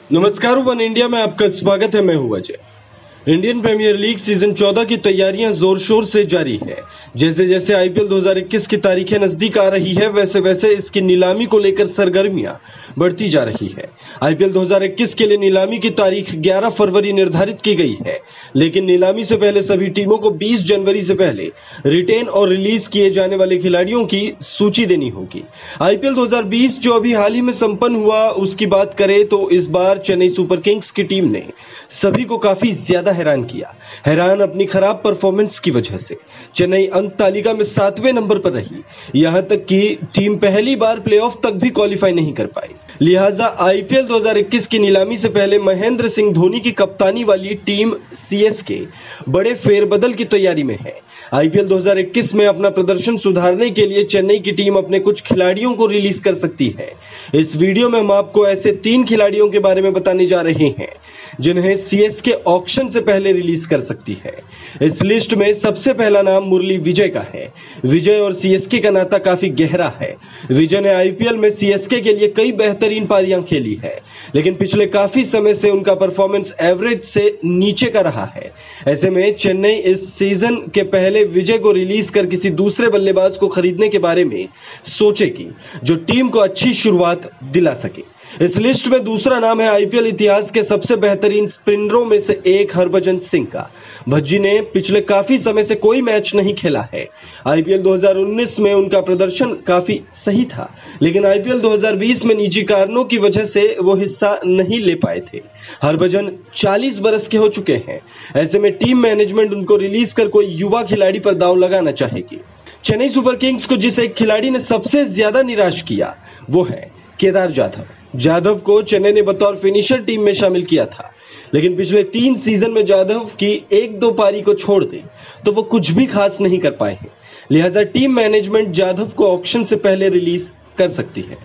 नमस्कार, one India में आपका स्वागत है। मैं हूं Ajay. Indian Premier League season 14 की तैयारियां जोर शोर से जारी है। जैसे जैसे आईपीएल 2021 की तारीखें नजदीक आ रही है, वैसे वैसे इसकी नीलामी को लेकर सरगर्मियां बढ़ती जा रही है। आईपीएल 2021 के लिए नीलामी की तारीख 11 फरवरी निर्धारित की गई है, लेकिन नीलामी से पहले सभी टीमों को 20 जनवरी से पहले रिटेन और रिलीज किए जाने वाले खिलाड़ियों की सूची देनी होगी। आईपीएल 2020 जो अभी हाल ही में संपन्न हुआ, उसकी बात करें तो इस बार चेन्नई सुपर किंग्स की टीम ने सभी को काफी ज्यादा हैरान किया। हैरान अपनी खराब परफॉर्मेंस की वजह से चेन्नई अंक तालिका में 7वें नंबर पर रही। यहां तक कि टीम पहली बार प्लेऑफ तक भी क्वालिफाई नहीं कर पाई। लिहाजा आईपीएल 2021 की नीलामी से पहले महेंद्र सिंह धोनी की कप्तानी वाली टीम सीएसके बड़े फेरबदल की तैयारी में है। आईपीएल 2021 में अपना प्रदर्शन सुधारने के लिए चेन्नई की टीम अपने कुछ खिलाड़ियों को रिलीज कर सकती है। इस वीडियो में हम आपको ऐसे 3 खिलाड़ियों के बारे में बताने जा रहे हैं जिन्हें सीएसके ऑक्शन से पहले रिलीज कर सकती है। इस लिस्ट में सबसे पहला नाम मुरली विजय का है। विजय और सीएसके का नाता काफी गहरा है। विजय ने आईपीएल में सीएसके के लिए कई बेहतरीन पारियां खेली है, लेकिन पिछले काफी समय से उनका परफॉर्मेंस एवरेज से नीचे का रहा है। ऐसे में चेन्नई इस सीजन के पहले विजय को रिलीज कर किसी दूसरे बल्लेबाज को खरीदने के बारे में सोचेगी जो टीम को अच्छी शुरुआत दिला सके। इस लिस्ट में दूसरा नाम है आईपीएल इतिहास के सबसे बेहतरीन स्पिनरों में से एक हरभजन सिंह का। भज्जी ने पिछले काफी समय से कोई मैच नहीं खेला है। आईपीएल 2019 में उनका प्रदर्शन काफी सही था, लेकिन आईपीएल 2020 में निजी कारणों की वजह से वो हिस्सा नहीं ले पाए थे। हरभजन 40 बरस के हो चुके हैं। ऐसे में टीम मैनेजमेंट उनको रिलीज कर कोई युवा खिलाड़ी पर दांव लगाना चाहेगी। चेन्नई सुपर किंग्स को जिस एक खिलाड़ी ने सबसे ज्यादा निराश किया वो है केदार जाधव। जाधव को चेन्नई ने बतौर फिनिशर टीम में शामिल किया था, लेकिन पिछले 3 सीजन में जाधव की 1-2 पारी को छोड़ दे तो वो कुछ भी खास नहीं कर पाए हैं। लिहाजा टीम मैनेजमेंट जाधव को ऑक्शन से पहले रिलीज कर सकती है।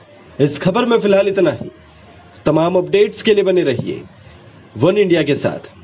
इस खबर में फिलहाल इतना ही। तमाम अपडेट्स के लिए बने रहिए वन इंडिया के साथ।